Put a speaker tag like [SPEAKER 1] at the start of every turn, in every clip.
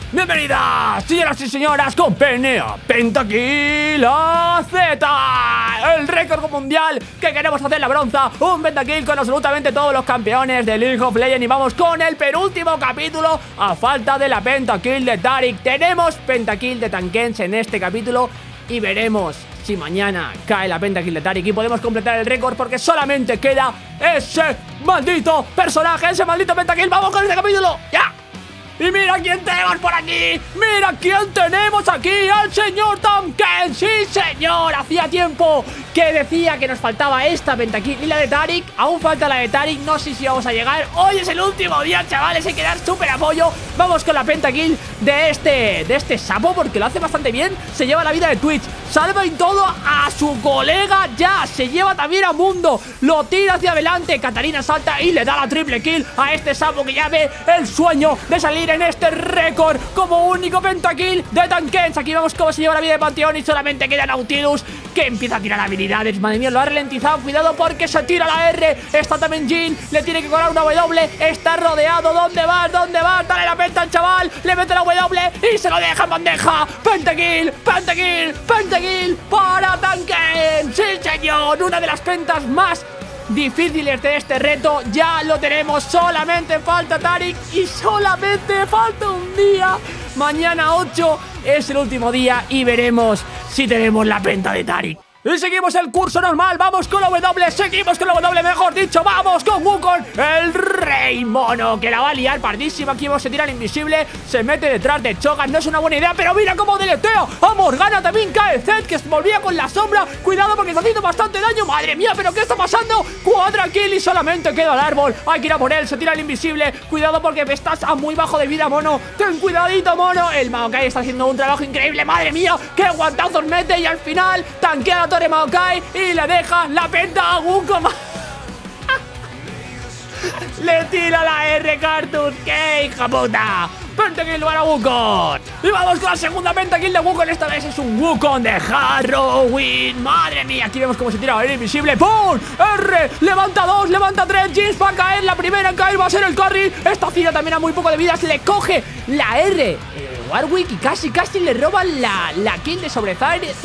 [SPEAKER 1] Bienvenidas, señoras y señoras, con PNA Pentakill Z, el récord mundial que queremos hacer la bronza. Un pentakill con absolutamente todos los campeones de League of Legends. Y vamos con el penúltimo capítulo. A falta de la pentakill de Taric, tenemos pentakill de Tankens en este capítulo. Y veremos si mañana cae la pentakill de Taric y podemos completar el récord, porque solamente queda ese maldito personaje, ese maldito pentakill. Vamos con este capítulo, ¡ya! Y mira quién tenemos por aquí. Mira quién tenemos aquí. Al señor Tankens. Sí, señor. Hacía tiempo que decía que nos faltaba esta pentakill y la de Taric. Aún falta la de Taric. No sé si vamos a llegar. Hoy es el último día, chavales. Hay que dar súper apoyo. Vamos con la pentakill de este sapo, porque lo hace bastante bien. Se lleva la vida de Twitch. Salva y todo a su colega ya. Se lleva también a Mundo. Lo tira hacia adelante. Katarina salta y le da la triple kill a este sapo, que ya ve el sueño de salir en este récord como único pentakill de Tankens. Aquí vemos cómo se lleva la vida de Panteón y solamente queda Nautilus, que empieza a tirar habilidades. Madre mía, lo ha ralentizado. Cuidado porque se tira la R. Está también Jhin. Le tiene que colar una W. Está rodeado. ¿Dónde vas? ¿Dónde vas? Dale la penta al chaval. Le mete la W y se lo deja en bandeja. Pentakill, pentakill, pentakill para Tankens. Sí, señor. Una de las pentas más difíciles de este reto. Ya lo tenemos. Solamente falta Taric y solamente falta un día. Mañana 8 es el último día y veremos si tenemos la penta de Taric. Y seguimos el curso normal, vamos con la W, seguimos con la W, mejor dicho, vamos con Wukong, el rey mono, que la va a liar pardísima. Aquí se tira el invisible, se mete detrás de Cho'Gath, no es una buena idea, pero mira cómo deletea a Morgana. También cae Zed, que se volvía con la sombra. Cuidado porque está haciendo bastante daño, madre mía, pero ¿qué está pasando? Cuadra kill y solamente queda el árbol. Hay que ir a por él, se tira el invisible. Cuidado porque estás a muy bajo de vida, mono. Ten cuidadito, mono. El Maokai está haciendo un trabajo increíble, madre mía, qué guantazos mete. Y al final tanquea la torre Maokai y le deja la penta a Wukong. Le tira la R Cartus. ¡Qué hija puta! Pentakill para Wukong. Y vamos con la segunda pentakill de Wukong. Esta vez es un Wukong de Harrowing. Madre mía, aquí vemos cómo se tira el invisible. ¡Pum! R, levanta 2, levanta 3. Jinx va a caer, la primera en caer va a ser el carry. Esta Cira también a muy poco de vida. Se le coge la R Warwick y casi le roban la kill de sobre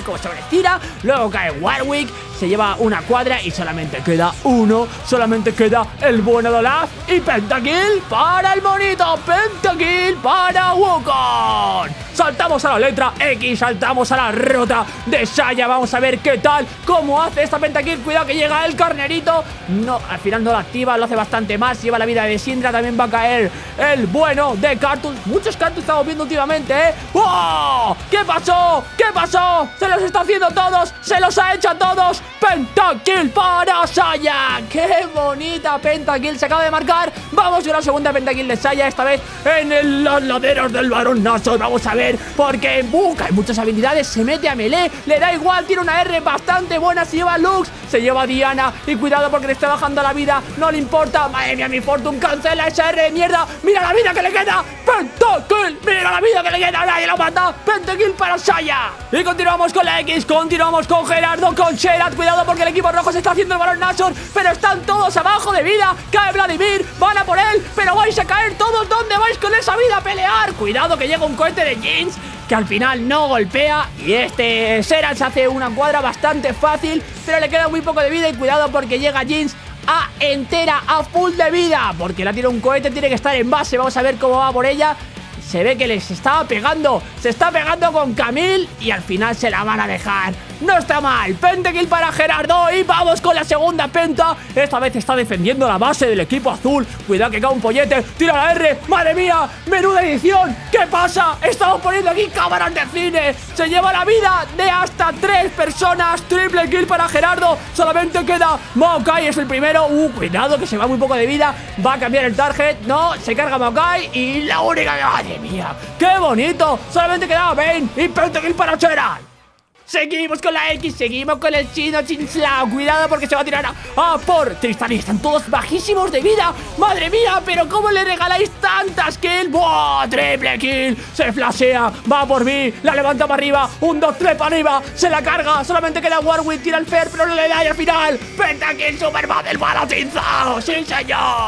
[SPEAKER 1] Cira. Luego cae Warwick, se lleva una cuadra y solamente queda uno. Solamente queda el bueno de Olaf. Y pentakill para el monito. Pentakill para Wukong. Saltamos a la letra X, saltamos a la ruta de Xayah. Vamos a ver qué tal, cómo hace esta pentakill. Cuidado que llega el carnerito. No, al final no lo activa, lo hace bastante más. Lleva la vida de Syndra, también va a caer el bueno de Cartus. Muchos Cartus estamos viendo últimamente, ¿eh? ¡Oh! ¿Qué pasó? ¿Qué pasó? Se los está haciendo todos, se los ha hecho a todos. Pentakill para Xayah. ¡Qué bonita pentakill se acaba de marcar! Vamos con la segunda pentakill de Xayah, esta vez en los laderos del Barón Nashor. Vamos a ver, porque hay muchas habilidades. Se mete a melee, le da igual, tiene una R bastante buena. Se lleva a Lux, se lleva a Diana. Y cuidado porque le está bajando la vida, no le importa. Madre mía, mi Fortune cancela esa R de mierda. Mira la vida que le queda. Pentakill, mira la vida que le queda. Nadie lo mata. Pentakill para Xayah. Y continuamos con la X, continuamos con Gerardo, con Sherat. Cuidado porque el equipo rojo se está haciendo el Barón Nashor, pero están todos abajo de vida. Cae Vladimir, van a por él, pero vais a caer todos. ¿Dónde vais con esa vida a pelear? Cuidado que llega un cohete de Jinx, que al final no golpea. Y este Sherat se hace una cuadra bastante fácil, pero le queda muy poco de vida. Y cuidado porque llega Jinx a entera, a full de vida, porque la tira un cohete, tiene que estar en base. Vamos a ver cómo va por ella. Se ve que les estaba pegando, se está pegando con Camille y al final se la van a dejar. No está mal, pentakill para Gerardo. Y vamos con la segunda penta. Esta vez está defendiendo la base del equipo azul. Cuidado que cae un pollete, tira la R. Madre mía, menuda edición. ¿Qué pasa? Estamos poniendo aquí cámaras de cine. Se lleva la vida de hasta 3 personas. Triple kill para Gerardo. Solamente queda Maokai, es el primero. Cuidado que se va muy poco de vida. Va a cambiar el target. No, se carga Maokai. Y la única que... ¡Madre mía! ¡Qué bonito! Solamente quedaba Vayne y pentakill para Sherat. Seguimos con la X, seguimos con el chino Chinchla. Cuidado porque se va a tirar a por Tristan. Y están todos bajísimos de vida. Madre mía, pero ¿cómo le regaláis tantas kills? ¡Buah! Triple kill. Se flashea, va por mí, la levanta para arriba. 1, 2, 3 para arriba, se la carga. Solamente queda Warwick, tira el Fer, pero no le da. Y al final, pentakill Superman del Balotinzao. ¡Sí, señor!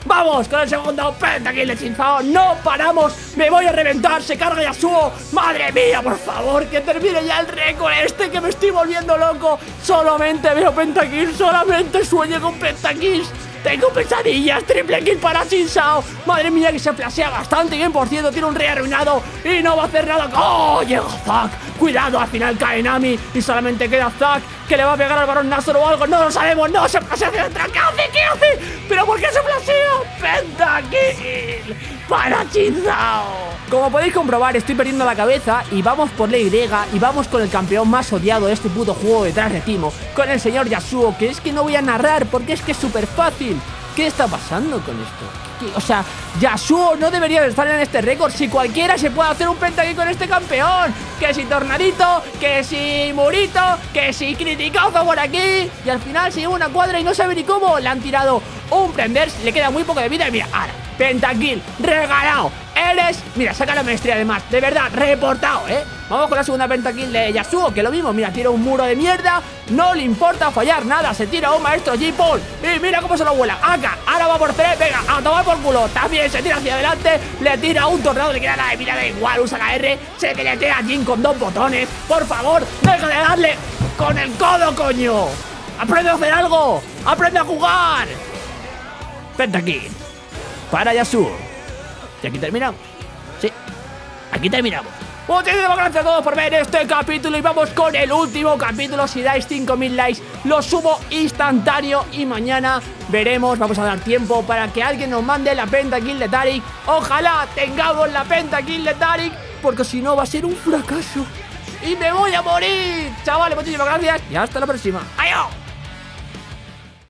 [SPEAKER 1] Vamos con el segundo pentakill de Chinzao. No paramos, me voy a reventar. Se carga Yasuo, madre mía, por favor, que termine ya el récord este, que me estoy volviendo loco. Solamente veo pentakills, solamente sueño con pentakills. Tengo pesadillas, triple kill para Chinzao. Madre mía, que se flasea bastante bien, por cierto, tiene un rey arruinado y no va a hacer nada. ¡Oh! Llega Zac, cuidado, al final cae Nami y solamente queda Zac, que le va a pegar al Barón Nashor o algo, no lo sabemos. No, se flasea hacia atrás, ¿qué hace? ¿Qué hace? ¿Pero por qué se flasea? Pentakill para Chinzao. Como podéis comprobar, estoy perdiendo la cabeza y vamos por la Y y vamos con el campeón más odiado de este puto juego detrás de Timo, con el señor Yasuo, que es que no voy a narrar porque es que es súper fácil. ¿Qué está pasando con esto? O sea, Yasuo no debería de estar en este récord. Si cualquiera se puede hacer un pentakill con este campeón. Que si Tornadito, que si Murito, que si Criticazo por aquí. Y al final se lleva una cuadra y no sabe ni cómo. Le han tirado un prender, le queda muy poco de vida. Y mira, ahora, pentakill, regalado. Eres, mira, saca la maestría además. De verdad, reportado, Vamos con la segunda pentakill de Yasuo, que lo mismo, mira, tira un muro de mierda. No le importa fallar nada, se tira un maestro J-Paul. Y mira cómo se lo vuela, acá, ahora va por 3, venga, a tomar por culo. También se tira hacia adelante, le tira un tornado, le queda nada de mira, da igual, usa la R. Se deletea a Jin con 2 botones. Por favor, deja de darle con el codo, coño. Aprende a hacer algo, aprende a jugar. Pentakill para Yasuo. Y aquí terminamos. Sí, aquí terminamos. Muchísimas gracias a todos por ver este capítulo y vamos con el último capítulo. Si dais 5000 likes lo subo instantáneo y mañana veremos, vamos a dar tiempo para que alguien nos mande la pentakill de Taric. Ojalá tengamos la pentakill de Taric, porque si no va a ser un fracaso y me voy a morir. Chavales, muchísimas gracias y hasta la próxima. ¡Adiós!